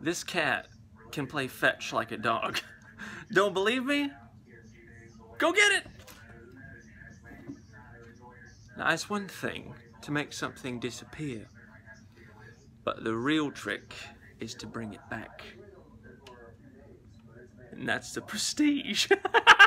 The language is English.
This cat can play fetch like a dog. Don't believe me? Go get it! Now, it's one thing to make something disappear, but the real trick is to bring it back. And that's the prestige.